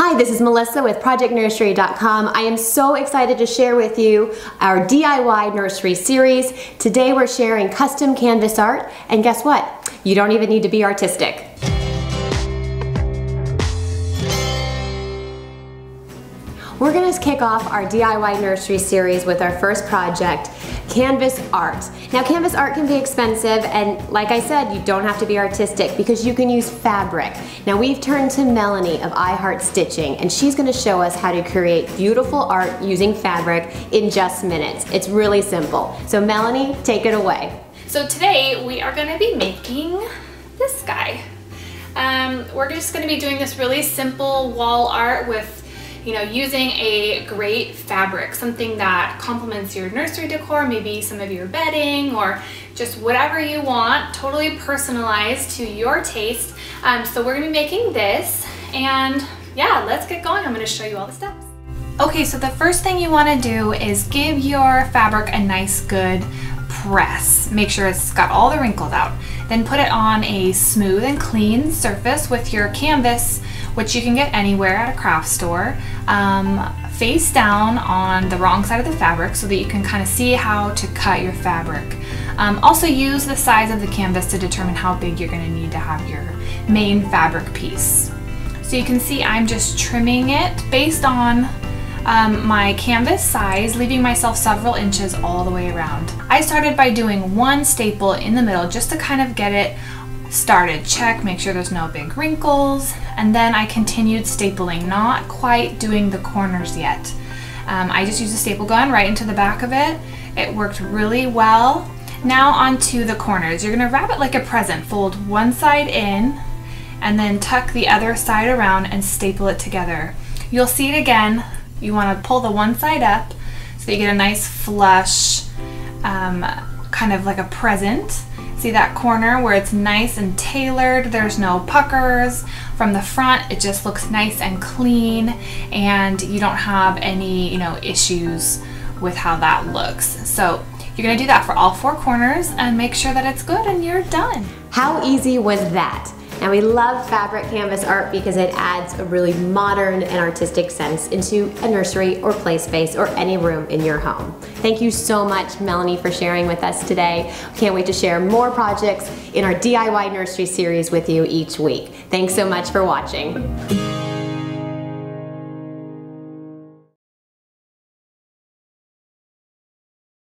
Hi, this is Melissa with ProjectNursery.com. I am so excited to share with you our DIY nursery series. Today we're sharing custom canvas art, and guess what? You don't even need to be artistic. We're going to kick off our DIY nursery series with our first project, canvas art. Now, canvas art can be expensive, and like I said, you don't have to be artistic because you can use fabric. Now, we've turned to Melanie of I Heart Stitching, and she's going to show us how to create beautiful art using fabric in just minutes. It's really simple. So Melanie, take it away. So today we are going to be making this guy. We're just going to be doing this really simple wall art with using a great fabric, something that complements your nursery decor, maybe some of your bedding or just whatever you want, totally personalized to your taste. So we're gonna be making this, and yeah, let's get going. I'm gonna show you all the steps. Okay, so the first thing you wanna do is give your fabric a nice good press. Make sure it's got all the wrinkles out. Then put it on a smooth and clean surface with your canvas, which you can get anywhere at a craft store, face down on the wrong side of the fabric so that you can kind of see how to cut your fabric. Also use the size of the canvas to determine how big you're going to need to have your main fabric piece. So you can see I'm just trimming it based on my canvas size, leaving myself several inches all the way around. I started by doing one staple in the middle just to kind of get it started. Check, make sure there's no big wrinkles, and then I continued stapling, not quite doing the corners yet. I just used a staple gun right into the back of it. It worked really well. Now onto the corners. You're gonna wrap it like a present. Fold one side in and then tuck the other side around and staple it together. You'll see it again. You want to pull the one side up so that you get a nice flush, kind of like a present. See that corner where it's nice and tailored, there's no puckers. From the front, it just looks nice and clean, and you don't have any, issues with how that looks. So you're gonna do that for all four corners and make sure that it's good and you're done. How easy was that? Now, we love fabric canvas art because it adds a really modern and artistic sense into a nursery or play space or any room in your home. Thank you so much, Melanie, for sharing with us today. Can't wait to share more projects in our DIY nursery series with you each week. Thanks so much for watching.